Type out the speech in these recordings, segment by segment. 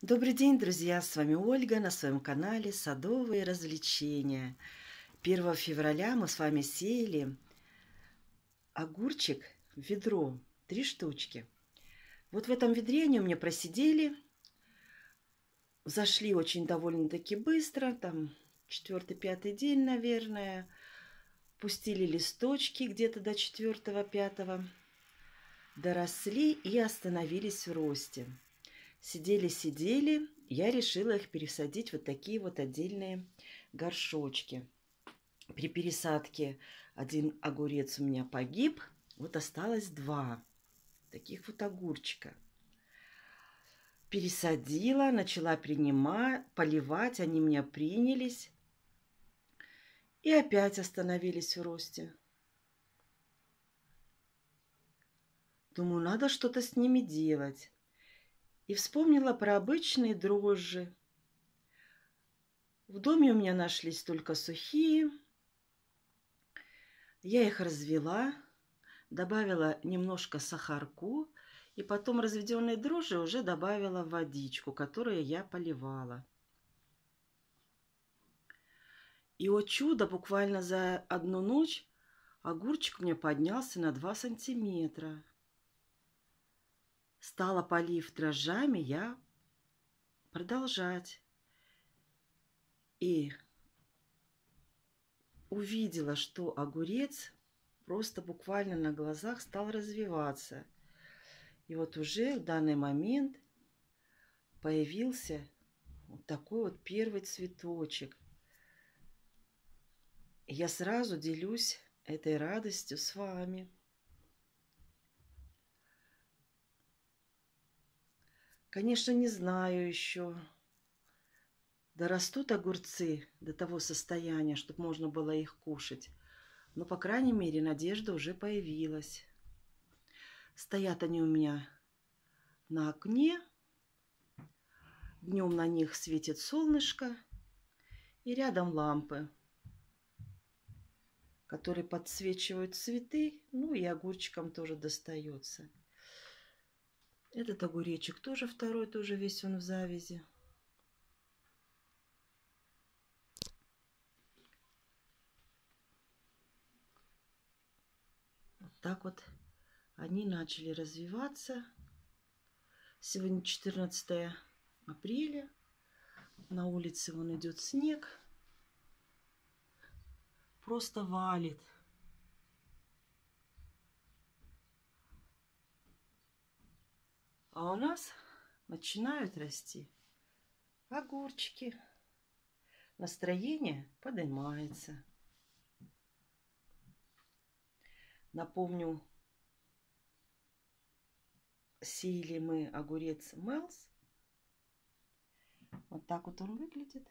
Добрый день, друзья! С вами Ольга на своем канале «Садовые развлечения». 1 февраля мы с вами сеяли огурчик в ведро, 3 штучки. Вот в этом ведре они у меня просидели, взошли очень довольно-таки быстро, там 4-5 день, наверное. Пустили листочки где-то до 4-5, доросли и остановились в росте. Сидели, я решила их пересадить в вот такие вот отдельные горшочки. При пересадке один огурец у меня погиб, вот осталось 2 таких вот огурчика. Пересадила, начала поливать, они у меня принялись и опять остановились в росте. Думаю, надо что-то с ними делать. И вспомнила про обычные дрожжи. В доме у меня нашлись только сухие. Я их развела, добавила немножко сахарку, и потом разведенные дрожжи уже добавила в водичку, которую я поливала. И, о чудо, буквально за одну ночь огурчик у меня поднялся на 2 сантиметра. Стала, полив дрожжами, я продолжать. И увидела, что огурец просто буквально на глазах стал развиваться. И вот уже в данный момент появился вот такой вот первый цветочек. И я сразу делюсь этой радостью с вами. Конечно, не знаю еще, дорастут огурцы до того состояния, чтобы можно было их кушать. Но, по крайней мере, надежда уже появилась. Стоят они у меня на окне. Днем на них светит солнышко. И рядом лампы, которые подсвечивают цветы. Ну и огурчикам тоже достается. Этот огуречек тоже второй, тоже весь он в завязи. Вот так вот они начали развиваться. Сегодня 14 апреля. На улице вон идет снег. Просто валит. А у нас начинают расти огурчики. Настроение поднимается. Напомню, сеяли мы огурец Мелс. Вот так вот он выглядит.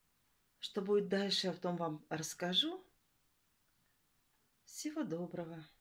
Что будет дальше, я потом вам расскажу. Всего доброго.